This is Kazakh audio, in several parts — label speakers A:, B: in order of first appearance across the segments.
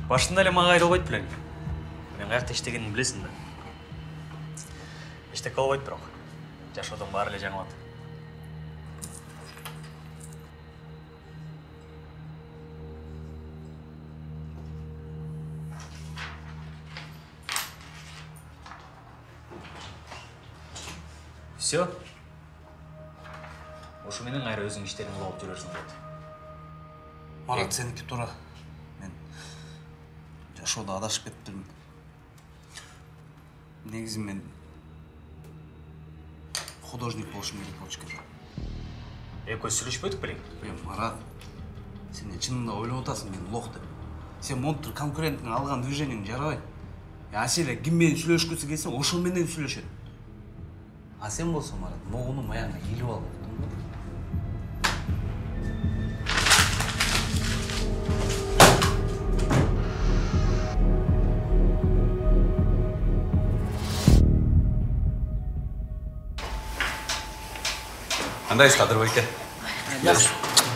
A: Башында эле мага айрылбайт белең. Мен каякта иштегенин билесиң да. Эчтеке болбойт бирок. Жашоодон баары эле жаңылат. Все. Ошо менен кайра өзүң иштериңди алып жүрөрсүң дейт.
B: Марат, сеники туура. Мен жашоодо адашып кетиптирмин. Негизи мен художник болушум керек болчу экен.
A: Экөөбүз сүйлөшпөдүк белең?
B: Марат, сен чынында ойлоп атасың мен лох деп. Сен монтур конкуренттин алган движениең жарабайт. Аселе ким менен сүйлөшкүсү келсе, ошол менен сүйлөшөт. А сен болсоң, Марат, могуну маягына илип алып оттуңбу?
C: Кандайсыз Кадырбек?
D: Жакшы.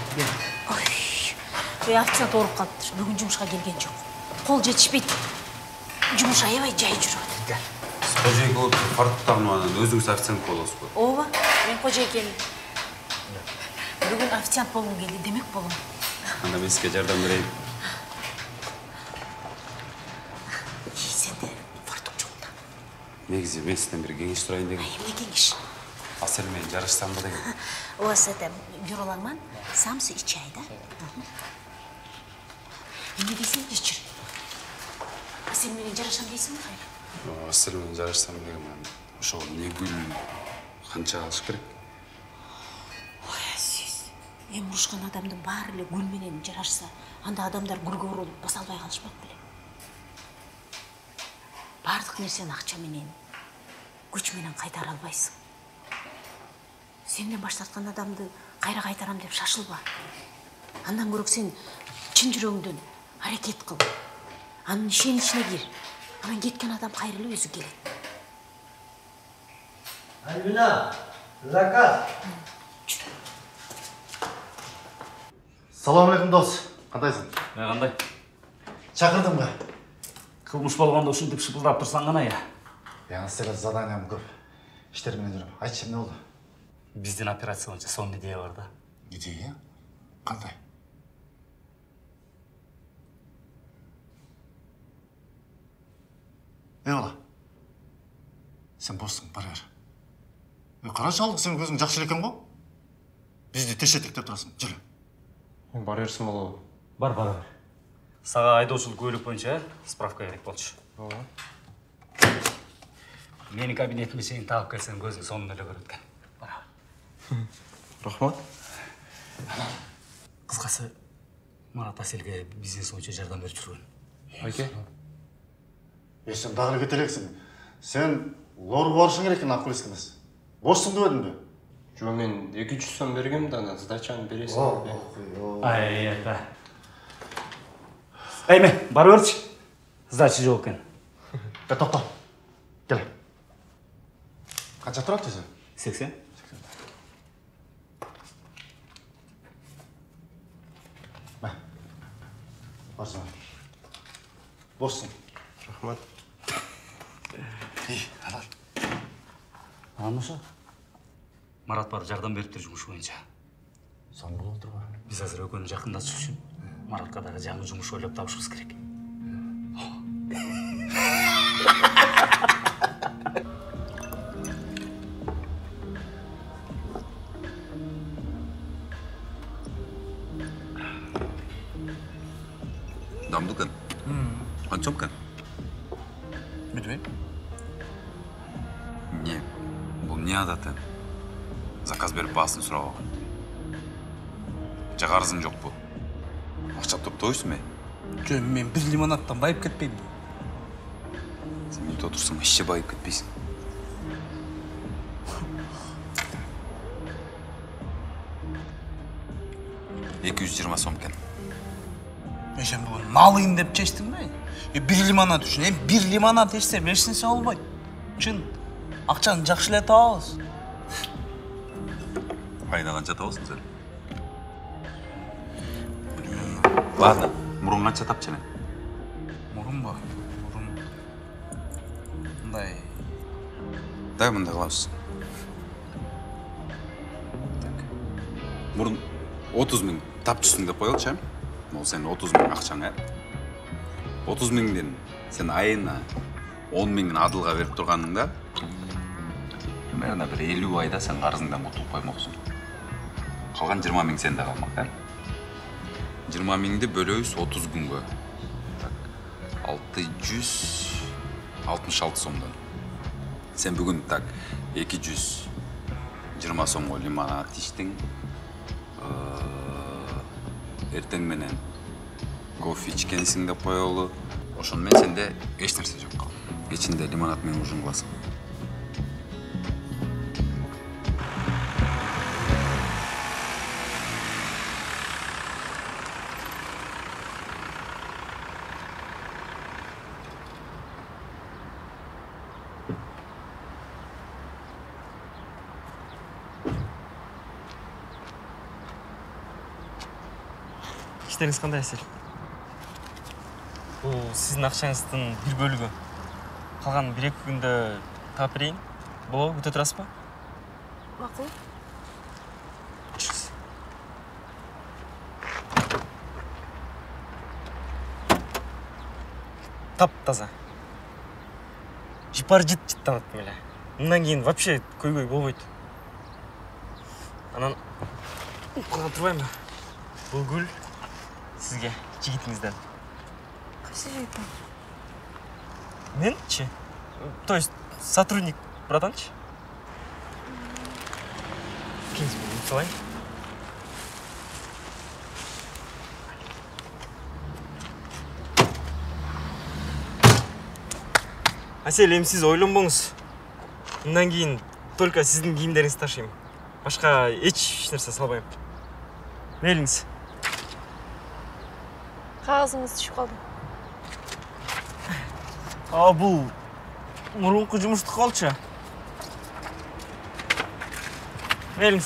D: Ой, официант ооруп калыптыр. Бүгүн жумушка келген жок. Кол жетишпейт. Жумуш аябай жай жүрүп атат.
C: Кожойке болуп, фартуктагынан өзүңүз официант болосузбу?
D: Ооба, мен кожойкемин. Бүгүн официант болгум келди, демек болом.
C: Анда мен сизге жардам берейин.
D: Сенде фартук жок да.
C: Негизи мен сизден бир кеңеш сурайын дегем.
D: Эмне кеңеш?
C: Асел менен жарышсамбы деген.
D: У вас это бюролангман, самсы и чай, да? Эмне дейсиң, ичир? Асел менен жарашам дейсиңби кайра?
C: Асел менен жарышсам деген ошол не гүл канча алыш керек?
D: Ой, сиз. Эми урушкан адамдын баары эле гүл менен жарашса, анда адамдар гүлгө урулуп баса албай калышпак беле. Бардык нерсени акча менен, күч менен кайтара албайсың. Сенден баш тарткан адамды кайра кайтарам деп шашылба. Андан көрөк сен чын жүрөгүңдөн аракет кыл. Анын ишеничине кир. Анан кеткен адам кайра эле өзү келет.
E: Альбина, заказ. Салам алейкум дос. Кандайсың?
A: Кандай?
E: Чакырдыңбы?
A: Кылмыш болгондо ушинтип шыпылдап турсаң гана я.
E: Силер заданиям көп. Иштер менен жүрөм. Айтчы, эмне болду?
A: Биздин операция боюнча сонун идея бар да.
E: Идея? Кандай? Бала, сен боссың, бар бер. Кара шалдык, сен көзүң жакшы экен го? Бизди тешеттик деп турасың, жүрө.
F: Бар берсин болобу?
A: Бар. Сага айдоочулук куөлүк боюнча справка керек болчу.
F: Ооба.
A: Менин кабинетиме сени таап келсең көзүң сонун эле көрөт экен.
F: Рахмат.
A: Кыскасы, Марат Аселге бизнес боюнча жардам берип жүргөн.
F: Айке.
E: Сен дагы эле кете элексиң. Сен лор барышың керек экен, акыл эмес. Боссуң дебедимби?
F: Жо, мен 200 сом бергем да, ана сдачаны бересиң.
A: Ай, это. Эме, бара берчи. Сдача жок экен.
E: Токто. Кел. Канча турат өзү?
A: 80.
E: Барсың. Боссуң.
F: Рахмат.
E: Алар.
A: Ануша. Марат бар жардам бериптир жумуш боюнча.
E: Сон болуп турбу?
A: Биз азыр экөөнү жакындатыш үчүн Маратка дагы жаңы жумуш ойлоп табышыбыз керек.
C: Дамдуу экен. Канча экен?
B: Билбейм.
C: Не? Бул не адаты? Заказ берип баасын сурап алган. Жагарызың жокпу? Акчап топтойсуңбу?
B: Жо, мен бир лимонадтан байып кетпейм.
C: Сен үйдө отурсаң эче байып кетпейсиң. $220 сом экен.
B: Сен бүгүн налыйын деп чечтиңби? Бир лимонад үчүн, бир лимонад ичсе 5 нерсе болбойт. Чын, акчаны жакшы эле табабыз.
C: Пайда канча табасың сен? Ладно, мурун канча тапчы мен?
B: бак. Мындай.
C: Дай мындай кылабыз. Мурун 30 миң тапчысың деп коелучу, Могу сенин 30 миң акчаң, 30 миңден сен айына 10 миңин Адылга берип турганыңда, примерно бир 50 айда сен карызыңдан кутулуп коймоксуң. Калган 20 миң сенде калмак, 20 миңди бөлөбүз 30 күнгө. 666 сомдон. Сен бүгүн так 220 сомго лимонад ичтиң. Эртең менен кофе ичкенсиң деп коелу. Ошону менен сенде эч нерсе жок. Кечинде лимонад менен ужин кыласың.
G: İşleriniz қандай әсел? Бұл сіздің ақшаңыздың бір бөлігі. Қалған 1-2 күнді тап берейін. Бұл өте тұрасыз ба?
D: Мақұл.
G: Тап таза. Жипар жит-життанат меле. Мұндан кейін вообще көй-көй болбойды. Анан қалған тұрбайым ба? Бұл гүл сізге жигитіңізден.
D: Қайсы жігіттен?
G: Мен ше? То есть сотрудник братанчы? Келіңіз мен ұмытылайын. Әсел, сіз ойланбаңыз. Мұндан кейін только сіздің киімдеріңізді ташимын. Башқа еш нәрсе салбаймын. Мейліңіз.
D: Қағазыңыз түшіп қалды.
G: Бұл мұрынқы жұмысты қалчы. Мейліңіз.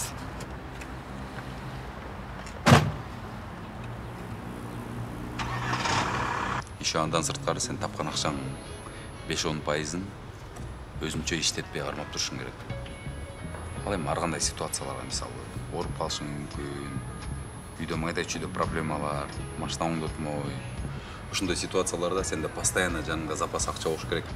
C: Еще андан сырткары сен тапкан акчаң 5-10% өзүнчө иштетпей кармап турушуң керек. Ал эми ар кандай ситуацияларга, мисалы, ооруп калышың мүмкүн, үйдө майда-чүйдө проблемалар, машина оңдотмой. Ушундай ситуацияларда сенде постоянно жаныңда запас акча болуш керек.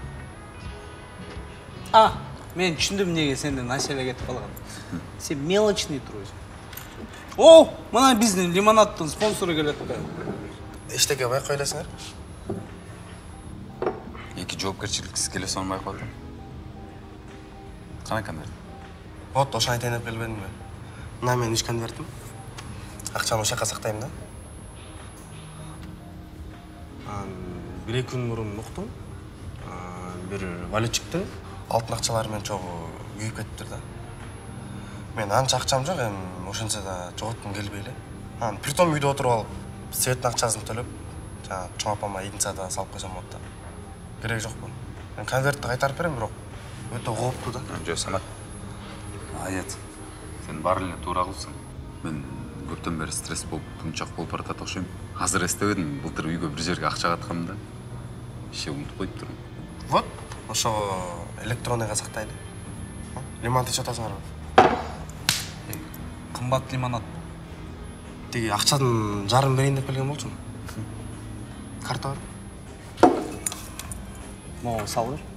B: Мен түшүндүм эмнеге сенден Аселе кетип калган. Сен мелочный турсуң. О, мына биздин лимонаддын спонсору келет да.
H: Эчтеке байкай элесиңер?
C: Эки жоопкерчиликсиз келе сонун байкап атам. Кандай конверт?
H: Вот, ошону айтайын деп келбедимби? Мына менин 3 конвертим. Акчаны ошол жака сактайм да. 1-2 күн мурун уктум. Бир валютчиктин алтын акчалары менен чогуу күйүп кетиптир да. Мен анча акчам жок, эми ошентсе да жоготкум келбей эле. Притом үйдө отуруп алып, светтин акчасын төлөп, жана чоң апама единицада салып койсом болот да. Керек жокпу. Мен конвертти кайтарып берем, бирок өтө кооптуу да.
C: Жок, Самат. Аят. Сен бар эле туура кылсың. Мен көптөн бери стресс болуп, пунчак болуп баратат окшойм. Азыр эстебедим, былтыр үйгө бир жерге акча катканымда. Иши унутуп коюптурмун.
H: Вот, ошого электронныйга сактайлы. Лимонад ичип атасыңарбы?
B: Кымбат лимонад.
H: Тиги акчанын жарым берейин деп келген болчумун. Карта бар.
B: Могу салып бер.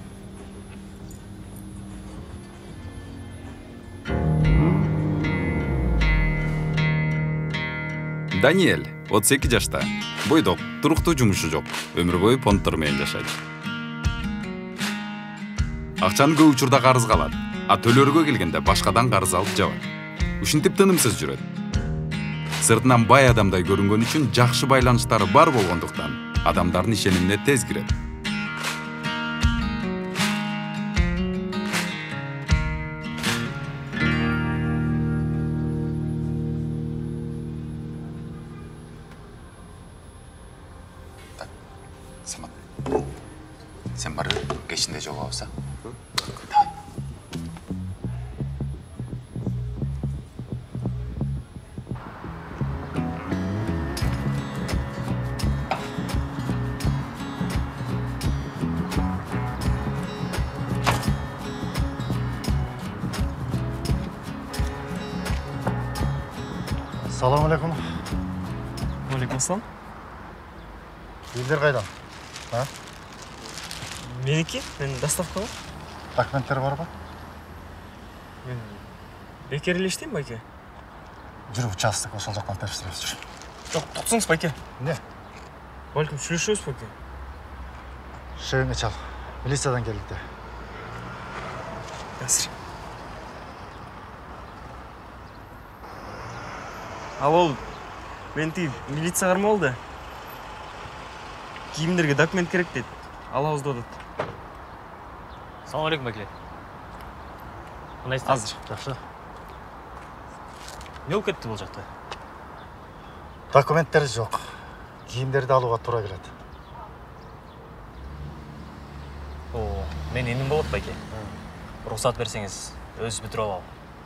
C: Даниэль, 32 жашта. Бойдок, туруктуу жумушу жок. Өмүр бою понттор менен жашайт. Акчаны көп учурда карызга алат, а төлөөргө келгенде башкадан карыз алып жабат. Ушинтип тынымсыз жүрөт. Сыртынан бай адамдай көрүнгөн үчүн жакшы байланыштары бар болгондуктан адамдардын ишенимине тез кирет. Самат, сен бар кечинде жолугабыз,
E: Ассалаумалейкум.
G: Уалейкум ассалам.
E: Елдер қайдан?
G: Менікі? Мен доставкаға.
E: Документтер бар ба?
G: Мен бекер елештеймін, байке.
E: Жүр участок, ошол жақтан тапсырып жүр.
G: Жоқ, тоқсаңыз, байке.
E: Не?
G: Бәлкім сүйлешеміз, байке.
E: Шегіңе чал. Милициядан келдік те.
G: Қазір. Ал ол, мен милиция қарма болды. Киімдерге документ керек дейді. Алауызды одады.
A: Салам алейкум, бәкеле.
G: Азыр.
E: Жақсы.
A: Не болып кетті бұл жақта?
E: Документтер жоқ. Киімдерді алуға тура келеді.
A: Мен енім болады, бәке. Рұқсат берсеңіз, өз бітіріп алам.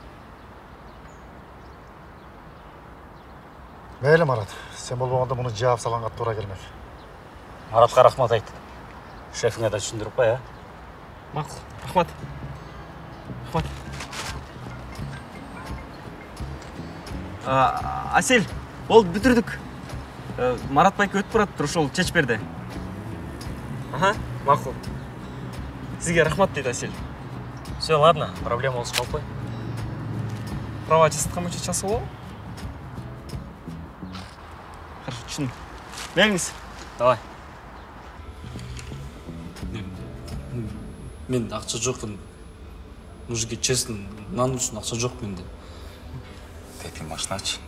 E: Мейлі, Марат. Сен болмағанда мұны жауап саланға тура келмек.
A: Маратқа рахмат айт. Шефіңе да түсіндіріп қой,
G: Мақұл. Рахмат. Рахмат. Асель, болды, бітірдік. Марат байке өтіп барады, ошол чечіп берді. Аха, мақұл. Сізге рахмат дейді Асель.
A: Все, ладно, проблема болсын қалып қой.
G: Права аттестатқа мөче часы болу? Хорошо, түсіндім. Беріңіз.
A: Давай.
B: Мен ақша жоқпын. Мужикке честно, нан үшін ақша жоқ менде.
C: Тепи машина ач.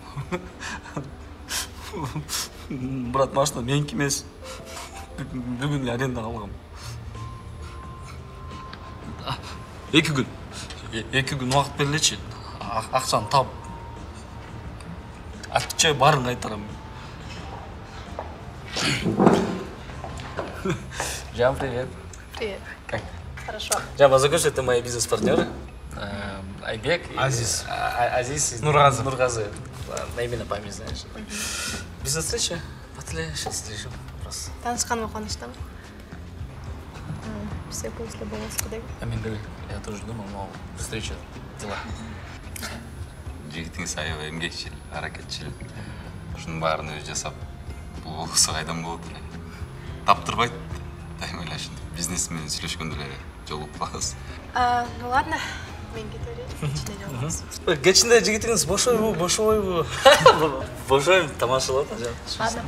B: Брат, машина менікі емес. Бүгін арендаға алғам. 2 күн уақыт берілечі. Ақшаны тап. Отвечай, барын қайтарам. Жан, привет.
I: Привет.
B: Как?
I: Хорошо.
B: Жан, познакомься, это мои бизнес-партнеры. Айбек и
G: Азиз.
B: Азиз и
G: Нургазы.
B: Нургазы. На имя на память, знаешь. Бизнес-встреча? Потли, сейчас решим вопрос.
I: Танышканмын қуаныштымын. Все после болоскудегі.
B: Я тоже думал, но встреча, дела.
C: Жігітіңіз аябай эмгекчил, аракетчил. Ушунун баарын өзү жасап, бул болсо кайдан болот эле. Таптырбайт. Дайым ойлашым, бизнес менен сүйлөшкөндө эле жолугуп калабыз.
I: Ну ладно, мен кете берейин. Кичине жолугубуз.
B: Кечинде жигитиңиз бошойбу. Бошойм, тамашалап атат.
I: Ладно.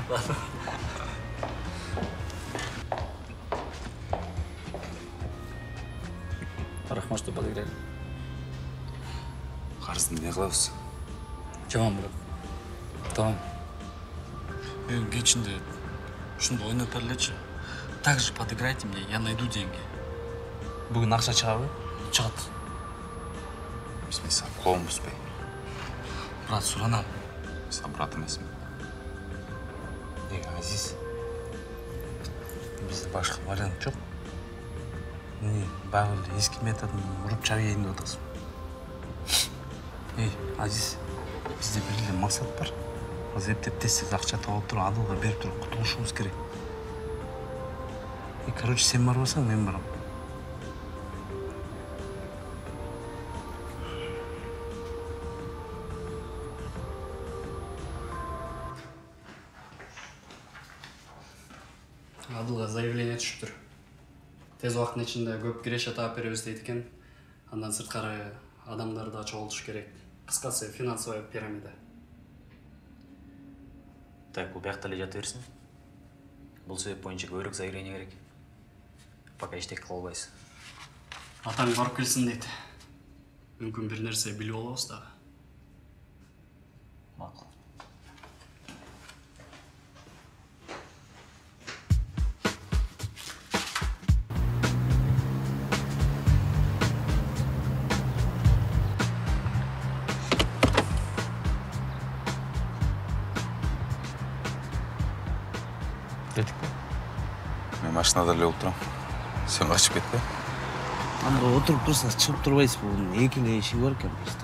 B: Рахмат, что подыграли.
C: Карызды эмне кылабыз?
B: Жаман брат. Тамам. Мен кечинде ушунду ойноп берлечи. Так же подыграйте мне, я найду деньги. Бүгүн акча чыгабы? Чыгат.
C: Биз мен сага колун бузбай.
B: Брат, суранам.
C: Сага брат эмесмин.
B: Азиз. Бизде башка вариант жок. Бағыл ескі методын ұрып чабейін деп отырсың. Азиз, бізде белгілі мақсат бар. Біз ептеп тез ақша тауып тұрып, адылға беріп тұрып құтылушымыз керек. Короче, сен бармасаң, мен барам.
F: Адылға заявление түшіп тұр. Тез уақыттың ішінде көп киреше таап беребиз дейт экен. Андан сырткары адамдарды чогултуш керек. Кыскасы финансовая пирамида.
A: Так, бұл бияқта эле жата берсин. Бұл себеп боюнча көбүрөөк заявление керек. Пока эчтеке кыла албайсыз.
F: Атаң барып келсин дейт. Мүмкүн бир нерсе билип алабыз дагы.
A: Макул.
C: Мен машинада эле отурам. Сен качып кетпе.
B: Анда отырып тұрса шығып тұрбайсыз, бұл екілі еші бар екен просто.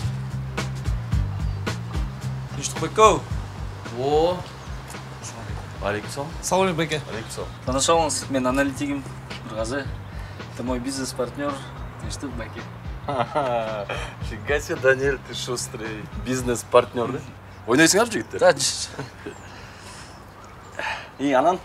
B: Тыныштық Байков.
J: О, Алейкумсалам.
H: Салам беке.
J: Алейкумсалам.
B: Таныша алыңыз, мен аналитигім Нұрғазы. Это мой бизнес-партнер. Тыныштық бәке.
J: Фига себе, Даниэль, ты шустрый. Бизнес-партнер, да? Ойнайсыңар жігіттер?
B: Да,
J: анан?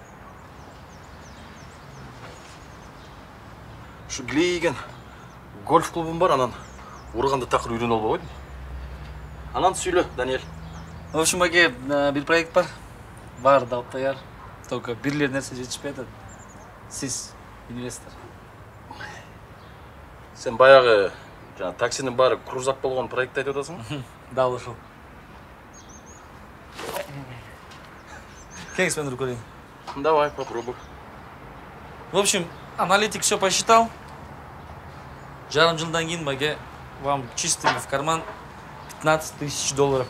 J: Şu Глейген гольф клубым бар, анан урғанды тақыр үйрен алба қойдым. Анан сөйле, Даниэль.
B: В общем, бәке, бір проект бар. Бар, дауып таяр. Только бірлер нәрсе жетішпей атады. Сіз, инвестор.
J: Сен баяғы таксinin бары крузак болған проект айтып отырсың?
B: Да, ушел. Келіңіз мен руколейін.
J: Давай, попробуй.
B: В общем, аналитик все посчитал. Жарым жылдан кейін бәке, вам чистыми в карман 15 тысяч долларов.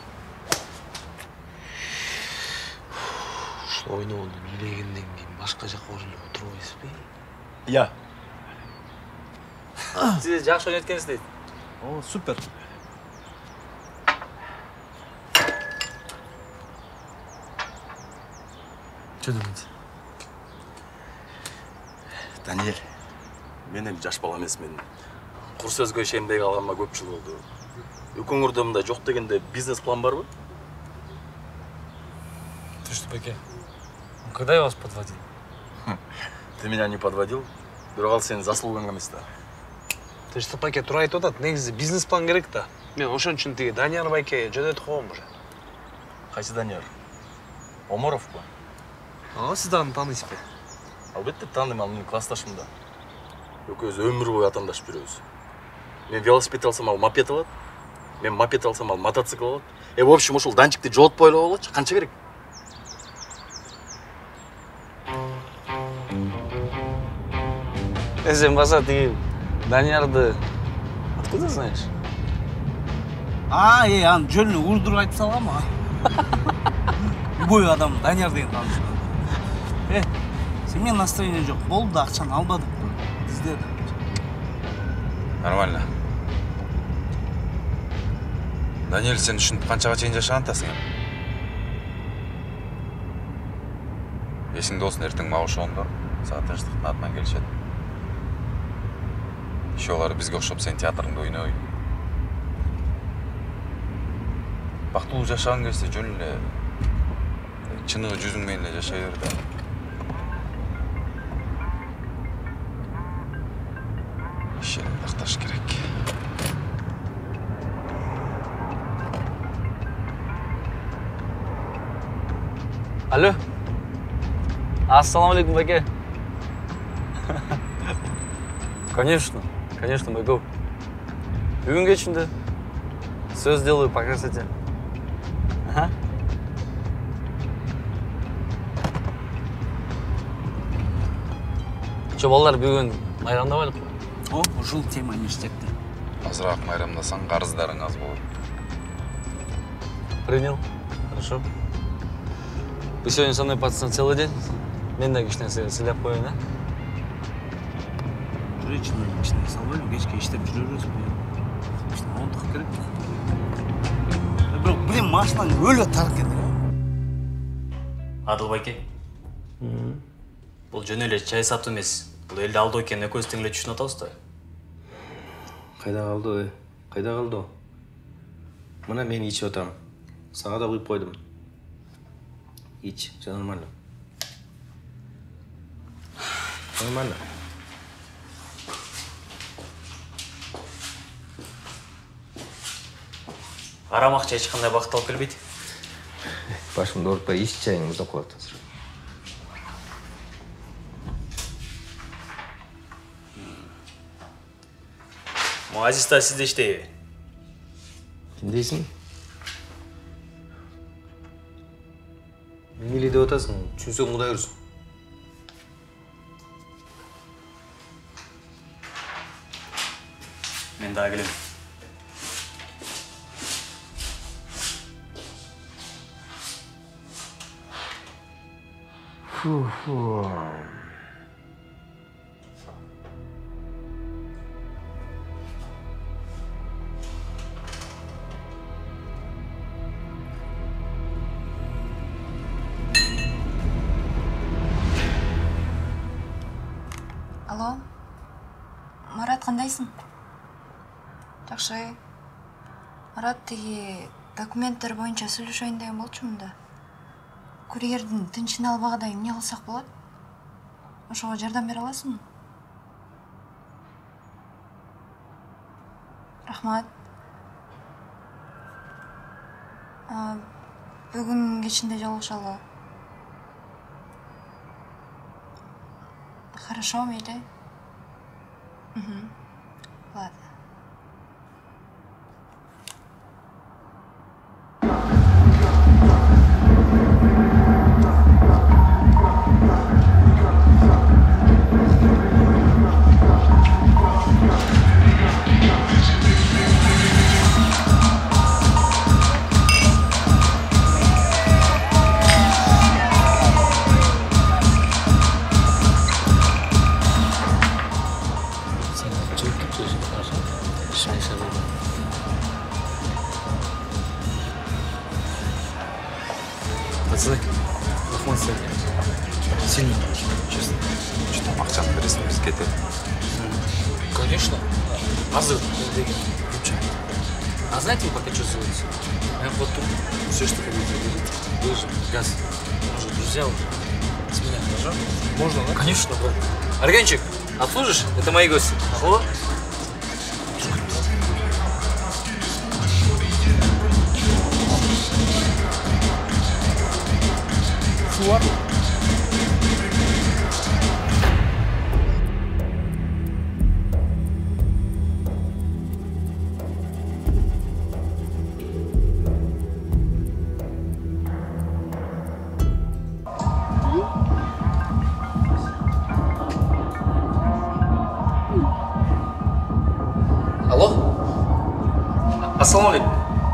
H: Ойнауды билегенден кейін башқа жаққа ойлап отырып ойсыз бе?
J: Я.
B: Сіз жақсы ойнатқансыз дейді.
H: О, супер.
B: Что думаете?
J: Даниэль, мен енді жаш бала емесмін. Құр сөзге шенбей қалғанма көп жыл болды. Өкөңірде мында жоқ дегенде бизнес-план бар ба?
B: Ты что, бәке? Когда я вас подводил?
J: Ты меня не подводил, бірақ сен заслугаң емес та.
H: Ты что, бәке, тура айтып отады, негізі бизнес-план керек та. Мен ошон үчүн тиги Данияр бәке жөнөтүп койгом уже.
J: Қайсы Данияр? Омаров па?
H: Сиз аны таанайсыз бе?
J: Албетте таныйм, ал менин классташым да. Экөөбүз өмүр бою атаандашып жүрөбүз. Мен велосипед алсам, ал мопед алат. Мен мопед алсам, ал мотоцикл алат. В общем, ушул данчикти жолотпой эле болочу. Канча керек?
B: Сен баса тиги Даниярды откуда знаешь?
K: Аны жөнү урдуруп айтып салгам а. Любой адам Данияр деген тааныш. Сен менин настроение жок. Болду, акчаны албадык. Бизде
C: Нормально. Даниэль, сен ушинтип канчага чейин жашаган атасың? Эсиңде болсун, эртең мага ошондор сага тынчтыктын атынан келишет. Иши олар бизге окшоп сен театрыңда ойной. Бактылуу жашагың келсе жөн эле чыныгы жүзүң менен эле жашай бер да. Ишени такташ керек.
B: Алло. Ассаламу алейкум, бәке. Конечно, могу. Бүгін кешінде сөз делаю по красоте. Ага. Че, балдар бүгін майрамда байлық па?
K: Ушул тема университетте.
C: Азыраак майрамдасаң карыздарың аз болот.
B: Принял. Хорошо. Вы сегодня со мной, пацан, целый день? Мен да кичине сыйлап коеюн, а?
K: Кичине салбайбы, кечке иштеп жүрөбүз. Ондук керек. Бирок билем машинаң өлө тар экен.
A: Адыл байке. Бул жөн эле чай сатуу эмес. Бул элди алдоо экен, экөөбүз тең эле түшүнүп атабыз да.
H: Кайда калды, кайда калды? Мына мен ичип атам. Сага да куюп койдум. Ич, все нормально. Нормально.
A: Арамак чай эч кандай бакыт алып келбейт.
H: Башымды оорутпай ич чайың уздап калат азыр.
A: Азиз да сизде иштейби?
H: Ким дейсиң? Эмне деп атасың? Түшүнсөң Кудай урсун.
A: Мен дагы келем.
I: Алло, Марат, қандайсың? Жақсы. Марат, теге документтер бойынша сөйлесейін деген болчумун да. Курьердің тынчын албағыдай не қылсақ болады? Ошоға жардам бере аласың? Рахмат. Бүгін кечинде жолугушалы. Хорошо, мейли. Ладно.
J: Пацаны, рахмат сізге. Сильно, честно.
C: Что, ақшаны бересің, біз кетеді?
J: Конечно. Азыр деген ключа. А знаете, вы пока что делаете? Я вот тут все, что хотите, берите. Лыжи, газ. Может, друзья, с меня хорошо? Можно, да? Конечно, брат. Аргенчик, обслужишь? Это мои гости. О! Фуар. Алло? Ассалаумалейкум.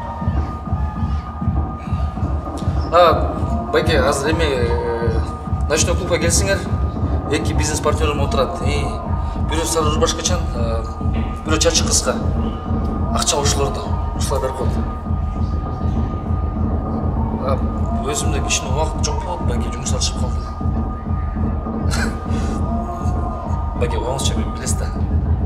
J: Байке, азыр эме ночной клубка келсиңер. Эки бизнес партнерым отурат. Бирөө сары башкачан, бирөө чачы кыска. Акча ушуларды. Ушулар берип койду. Өзүмдө кичине убакыт жок болот, байке жумуш алышып калды. Байке, оңузча билесиз да.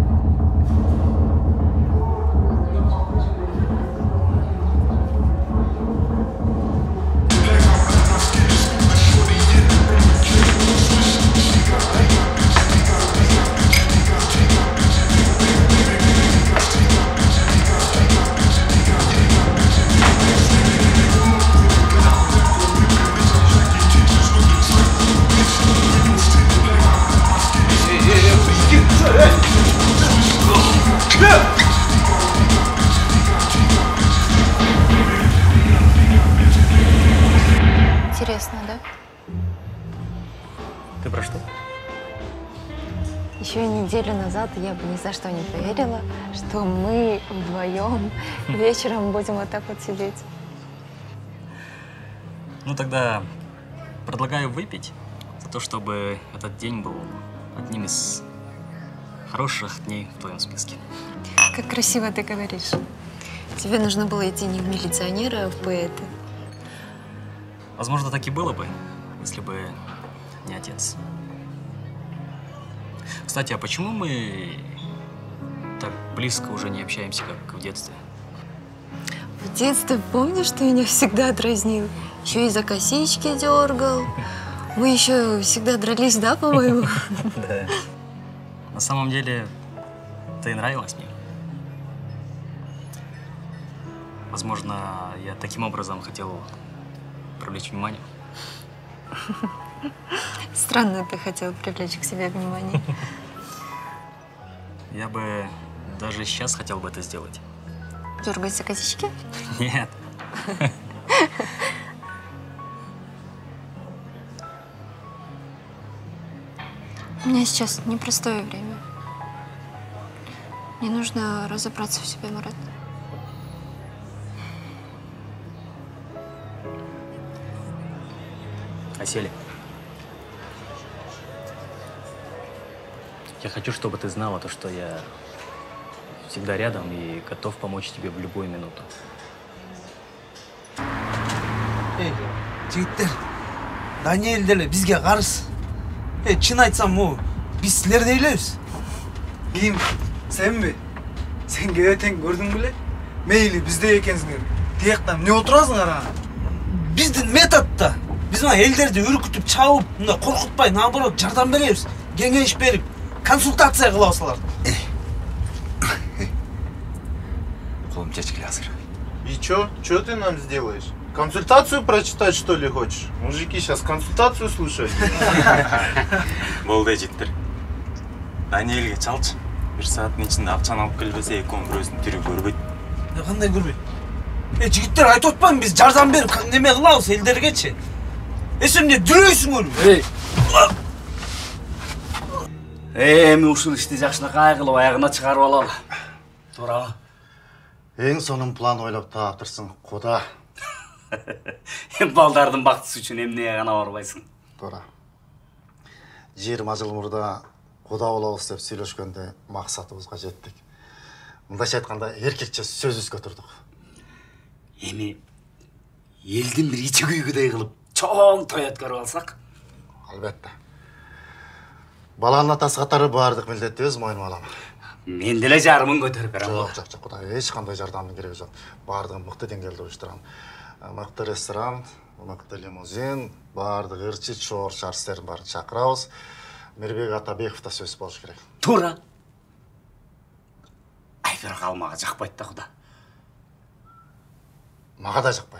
I: Интересно, да?
A: Ты про что?
L: Еще неделю назад я бы ни за что не поверила, что мы вдвоем вечером будем вот так вот сидеть.
A: Ну тогда предлагаю выпить за то, чтобы этот день был одним из хороших дней в твоем списке.
L: Как красиво ты говоришь. Тебе нужно было идти не в милиционера, а в поэты.
A: Возможно, так и было бы, если бы не отец. Кстати, а почему мы так близко уже не общаемся, как в детстве?
L: В детстве помнишь, ты меня всегда дразнил? Еще и за косички дергал. Мы еще всегда дрались, да, по-моему?
A: Да. На самом деле, ты нравилась мне. Возможно, я таким образом хотел привлечь внимание.
L: Странно ты хотел привлечь к себе внимание.
A: Я бы даже сейчас хотел бы это сделать.
L: Дергать за косички?
A: Нет.
L: У меня сейчас непростое время. Мне нужно разобраться в себе, Марат.
A: Асели, я хочу, чтобы ты знала то, что я всегда рядом и готов помочь тебе в любую минуту.
K: Жигиттер, Даниэль деле бизге карыз. Чын айтсам, Biz sилерди эйлебиз.
M: Ким? Сенби? Сен кебетен көрдүң беле? Мейли бизде экенсиңер. Тияктан эмне отурасыңар ага?
K: Биздин методда биз мына элдерди үркүтүп, чабып, мындай коркутпай, наоборот жардам беребиз. Кеңеш берип, консультация кылабыз аларды.
C: Колум чечкиле азыр.
N: И чё? Чё ты нам сделаешь? Консультацию прочитать, что ли, хочешь? Мужики сейчас консультацию слушают.
G: Болды життер. Даниэлге чалчы. Бир сааттын ичинде акчаны алып келбесе, экөөнүн бирөөсүн тирүү көрбөйт.
K: Кандай көрбөйт? Жигиттер айтып атпаймынбы, биз жардам берип неме кылабыз элдергечи. Сен эмне дүрөйсүңөрбү?
B: Эми ушул ишти жакшынакай кылып аягына чыгарып алалы. Туурабы?
E: Эң сонун план ойлоп таптырсың, Куда.
B: Балдардын бактысы үчүн эмнеге гана барбайсың?
E: Туура. 20 жыл мурда Куда болобуз деп сүйлөшкөндө максатыбызга жеттик. Мындайча айтканда эркекче сөзүбүзгө турдук.
B: Эми элдин бир ичи күйгүдөй кылып чоң той өткөрүп алсак?
E: Албетте. Баланын атасы катары баардык милдетти өз мойнума алам.
B: Мен деле жарымын көтөрүп берем.
E: Жок, Куда, эч кандай жардамдын кереги жок. Баардыгын мыкты деңгээлде уюштурам. Мыкты ресторан, мыкты лимузин, баардык ырчы, чоор, шарстерин баарын чакырабыз. Мирбек Атабеков да сөз болуш керек.
B: Туура. Ай, бирок ал мага жакпайт да, Куда.
E: Мага да жакпайт.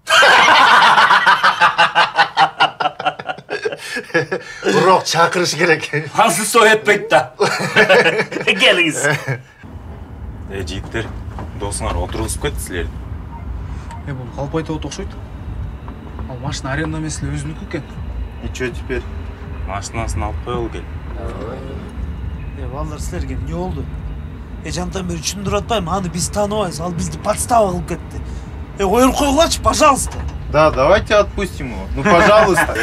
E: Бирок чакырыш керек.
B: Ансы соетпейт да. Келиңиз.
G: Життер, досуңар отургузуп кетти силерди.
M: Бул калп айтып окшойт. Ал машина аренда эмес эле өзүнүкү экен.
N: И чё теперь?
G: Машинасын алып коелу кел.
K: Балдар силерге эмне болду? Жантан бери түшүндүрүп атпаймынбы? Аны биз тааныбайбыз, ал бизди подстава кылып кетти. Коюп койгулачы, пожалуйста.
N: Да, давайте отпустим его. Ну, пожалуйста.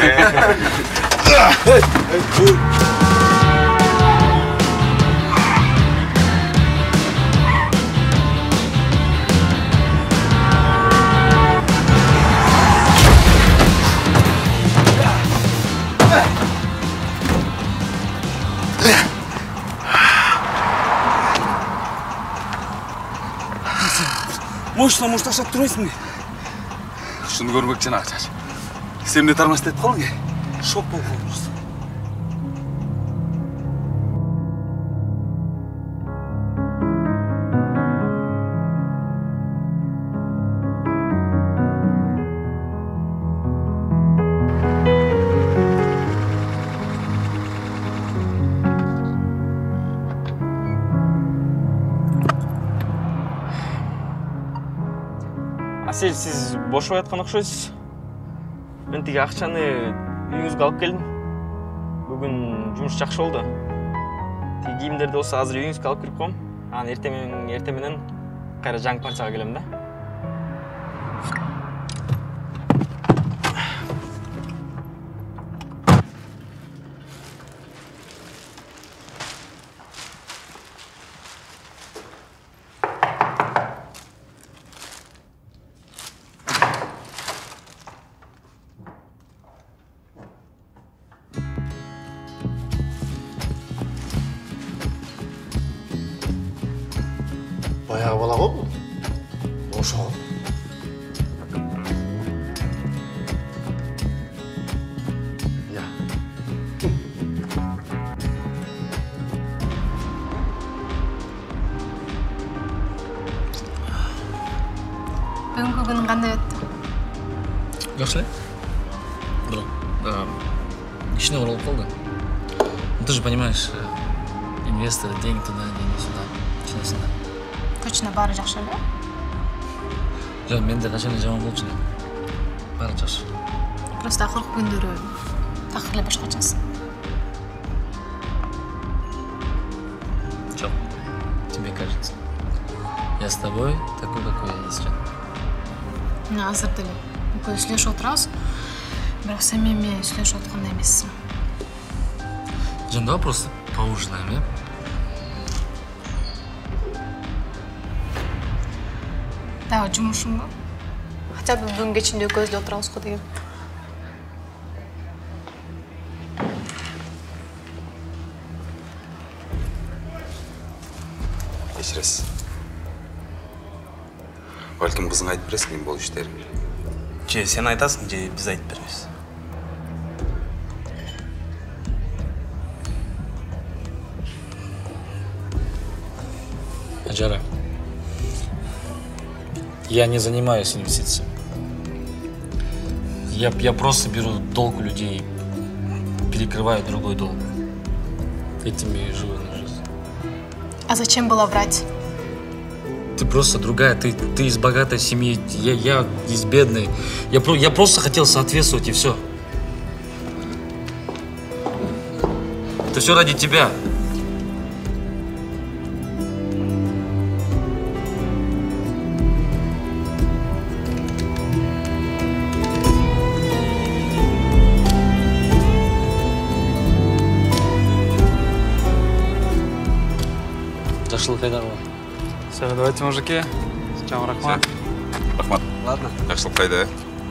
K: Мощно ташап турбайсыңбы?
C: Шуну көрмөкчүн Акчаш. Сен эмне тормоз деп калдың?
K: Шок болуп калдым.
G: Асель, сиз бошоп аткан окшойсуз. Мен тиги акчаны үйүңүзгө алып келдим. Бүгүн жумуш жакшы болду. Тиги кийимдерди болсо азыр үйүңүзгө алып кирип коем. Анан эртең менен кайра жаңы партияга келем да.
E: Баягы бала го бул. Ошо. Я.
L: Бүгүнкү күнүң кандай өттү?
A: Жакшы эле. Бирок ишине оролуп калды. Ты же понимаешь, инвестор, деньги туда, деньги сюда, чынысында.
L: Точно баары жакшы эле?
A: Жок, менде качан эле жаман болчу эле. Баары жакшы.
L: Просто акыркы күндөрү такыр эле башкачасың.
A: Жок, тебе кажется. Я с тобой такой, какой я есть.
L: Мына азыр деле экөө сүйлөшүп отурабыз. Бирок сен менен сүйлөшүп аткандай эмессиң.
A: Жан, давай просто поужинаем, я?
L: Дагы жумушуңбу? Хотя бы бүгүн кечинде экөөбүз эле отурабызго деген.
C: Кешіресіз. Бәлкім қызың айтып бересің мен бұл іштеріңді.
H: Же сен айтасың, же біз айтып береміз.
A: Аджара, я не занимаюсь инвестициями. Я просто беру долг у людей, перекрываю другой долг. Этим и живу на жизнь.
I: А зачем было врать?
A: Ты просто другая, ты из богатой семьи, я из бедной. Я просто хотел соответствовать, и все. Это все ради тебя. Жақсылық қайдағы бар?
F: Все, давайте, мужики. Сначала рахмат.
C: Рахмат.
F: Ладно.
C: Жақсылық қайда?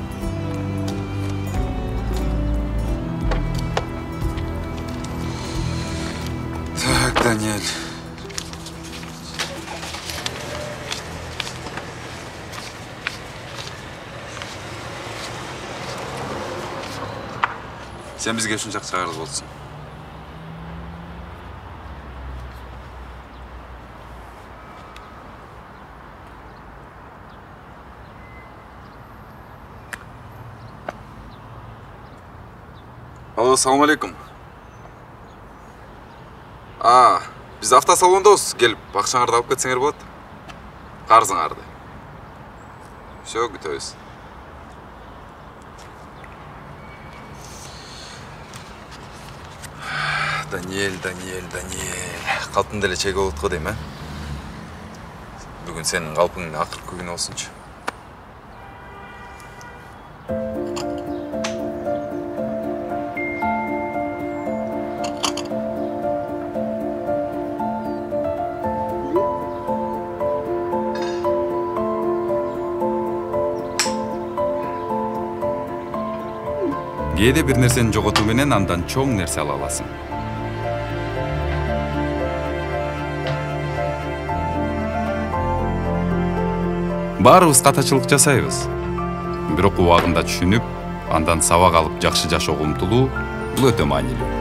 C: Так, Даниэль. Сен бізге үшін жақсы қарыз болсын. Алло, ассаламу алейкум. Біз автосалондамыз, келіп ақшаңарды алып кетсеңер болады. Қарызыңарды. Все, күтеміз. Даниэль. Қалпың деле чек болуп дейм, а? Бүгін сенің қалпыңның ақыркы күні болсынчы. Кээде бир нерсени жоготуу менен андан чоң нерсе ала аласың. Баарыбыз катачылык жасайбыз. Бирок убагында түшүнүп, андан сабак алып жакшы жашоого умтулуу бул өтө маанилүү.